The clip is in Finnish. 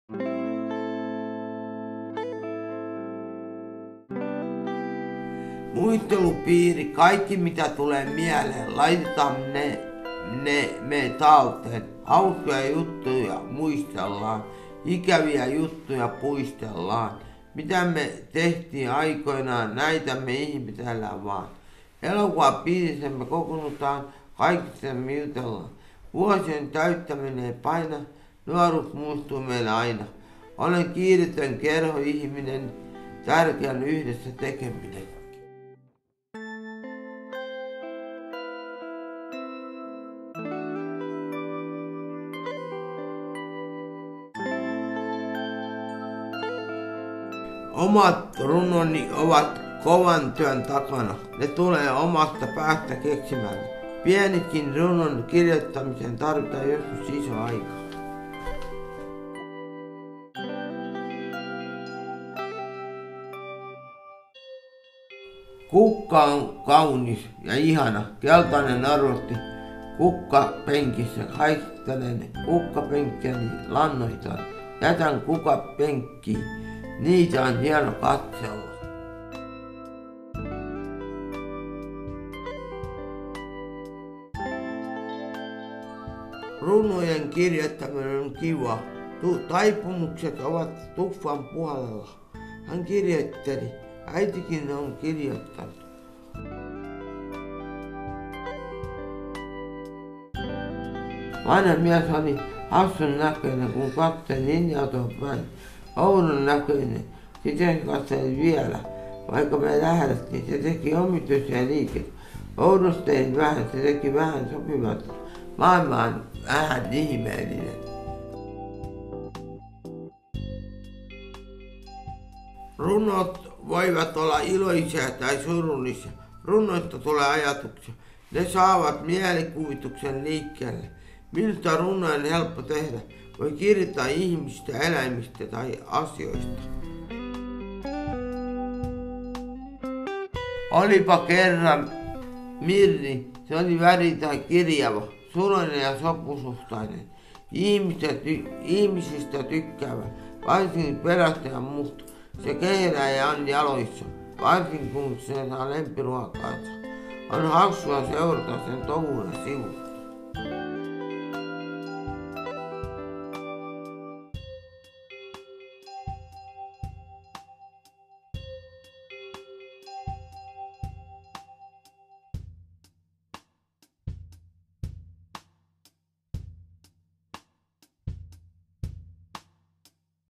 Muistelupiiri, kaikki mitä tulee mieleen, laitetaan me talteen. Hauskoja juttuja muistellaan, ikäviä juttuja puistellaan. Mitä me tehtiin aikoinaan, näitä me ihmetellään vaan. Elokuvapiirissä me kokoonnutaan, kaikista me jutellaan. Vuosien täyttäminen ei paina, nuoruus muistuu meille aina. Olen kiiretön kerhoihminen, tärkeän yhdessä tekeminen. Omat runoni ovat kovan työn takana. Ne tulee omasta päästä keksimällä. Pienikin runon kirjoittamiseen tarvitaan joskus iso aika. Kukka on kaunis ja ihana, keltainen arvosti kukkapenkissä. Haistelen kukkapenkkiäni lannoitan. Jätän kukkapenkkiin, niitä on hieno katsella. Runojen kirjoittaminen on kiva. Taipumukset ovat tuffan puolella. Hän kirjoitteli. Äitikin on kirjoittanut. Vanha mies oli hassun näköinen, kun katseli linja-autoa päin. Oudon näköinen. Sitten katseli vielä. Vaikka me lähdettiin, se teki omituisia liikkeitä. Oudosteli vähän, se teki vähän sopimatta. Maailma on vähän ihmeellinen. Runot voivat olla iloisia tai surullisia. Runoista tulee ajatuksia. Ne saavat mielikuvituksen liikkeelle. Miltä runoja on helppo tehdä? Voi kirjoittaa ihmistä, eläimistä tai asioista. Olipa kerran Mirri, se oli väri tai kirjava, suloinen ja sopusuhtainen. Ihmisistä tykkäävä, varsinkin pelastajan musta. Se kehrää ja on jaloissa, varsinkin kun se saa lempiruokaansa. On hassua seurata sen touhuna sivusta.